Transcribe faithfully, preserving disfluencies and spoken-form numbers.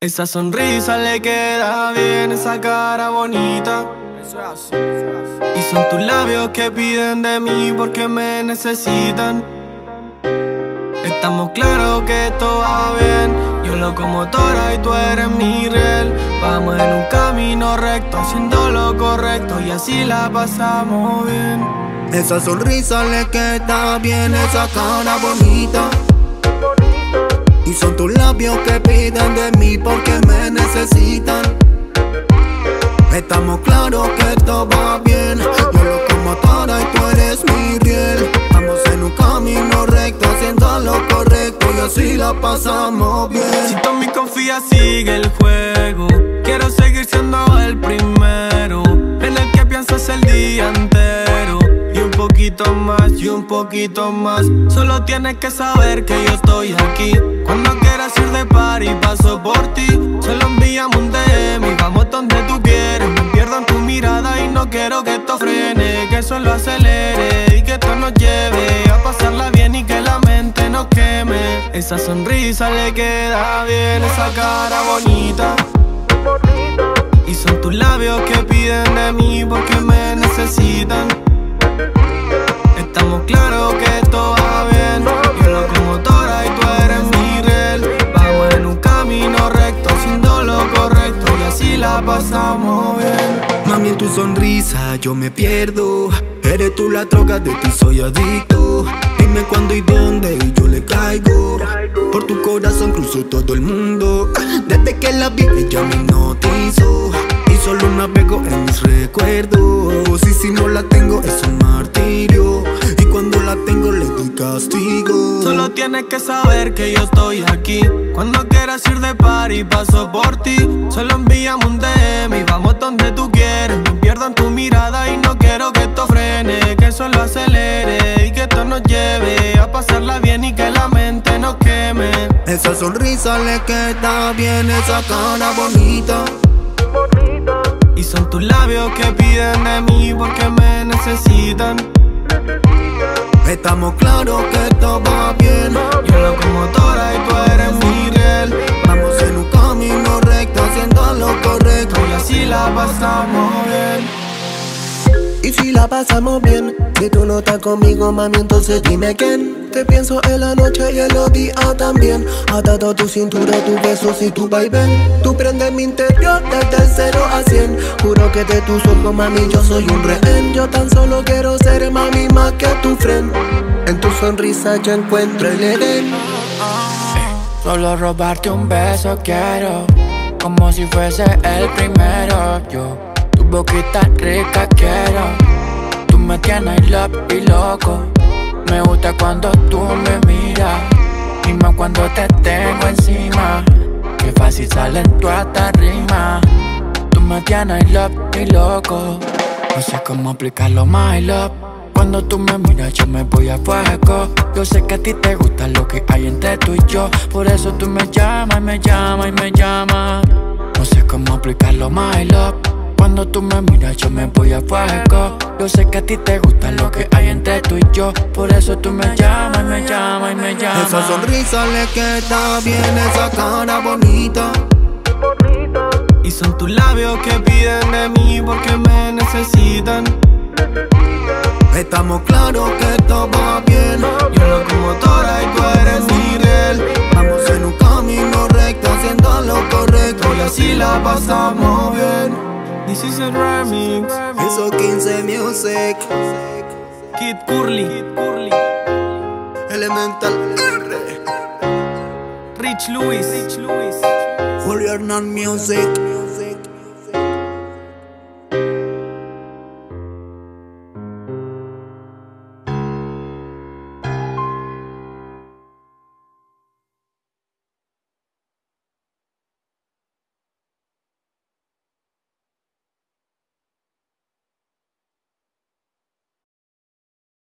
Esa sonrisa le queda bien, esa cara bonita. Y son tus labios que piden de mí porque me necesitan. Estamos claros que esto va bien. Yo locomotora y tú eres mi riel. Vamos en un camino recto, haciendo lo correcto y así la pasamos bien. Esa sonrisa le queda bien, esa cara bonita. Y son tus labios que piden de mí porque me necesitan. Estamos claros que esto va bien. Yo locomotora y tú eres mi riel. Vamos en un camino recto, haciendo lo correcto y así la pasamos bien. Si tú en mí confías, sigue el juego. Quiero seguir siendo el primero en el que piensas el día entero. Y un poquito más, y un poquito más. Solo tienes que saber que yo estoy aquí. Cuando quieras ir de party paso por ti. Solo envíame un D M y vamos donde tú quieres. Me pierdo en tu mirada y no quiero que esto frene, que eso lo acelere y que esto nos lleve a pasarla bien y que la mente nos queme. Esa sonrisa le queda bien, esa cara bonita. Y son tus labios que piden de mí porque me necesitan. Estamos claros que esto va bien. Yo locomotora y tú eres mi riel. Vamos en un camino recto, haciendo lo correcto y así la pasamos bien. Mami, en tu sonrisa yo me pierdo. Eres tú la droga, de ti soy adicto. Dime cuándo y dónde y yo le caigo. Por tu corazón cruzo todo el mundo. Desde que la vi ella me hipnotizó. Y solo navego en mis recuerdos. Y si no la tengo es un martirio. Y cuando la tengo le doy castigo. Solo tienes que saber que yo estoy aquí. Cuando quieras ir de party paso por ti. Solo envíame un D M y vamos donde tú quieres. Me pierdo en tu mirada y no quiero que esto frene, que eso lo acelere y que esto nos lleve a pasarla bien y que la mente nos queme. Esa sonrisa le queda bien, esa cara bonita. Y son tus labios que piden de mí porque me necesitan. Estamos claros que esto va bien. Yo locomotora y tú eres mi riel. Vamos en un camino recto, haciendo lo correcto y así la pasamos bien. Y si la pasamos bien, si tú no estás conmigo, mami, entonces dime quién. Te pienso en la noche y en los días también. Atado a tu cintura, tus besos y tu vaivén. Tú prendes mi interior desde cero a cien. Juro que de tus ojos, mami, yo soy un rehén. Yo tan solo quiero ser, mami, más que tu friend. En tu sonrisa yo encuentro el Edén. Solo robarte un beso quiero, como si fuese el primero. Yo, tu boquita rica quiero. Tú me tienes love y loco. Me gusta cuando tú me miras y más cuando te tengo encima. Qué fácil salen todas estas rimas. Tú me tienes love y loco. No sé cómo aplicarlo, my love. Cuando tú me miras yo me voy a fuego. Yo sé que a ti te gusta lo que hay entre tú y yo. Por eso tú me llamas y me llamas y me llamas. No sé cómo aplicarlo, my love. Cuando tú me miras yo me voy a fuego. Yo sé que a ti te gusta lo que hay entre tú y yo. Por eso tú me llamas y me llamas y me llamas. Esa sonrisa le queda bien, esa cara bonita. Y son tus labios que piden de mí porque me necesitan. Estamos claros que esto va bien. Yo locomotora y tú eres mi riel. Vamos en un camino recto, haciendo lo correcto y así la pasamos bien. This is a remix. Eso quince Music. Kid Curly. Elemental R. Rich Louis. Julio Hernán Music.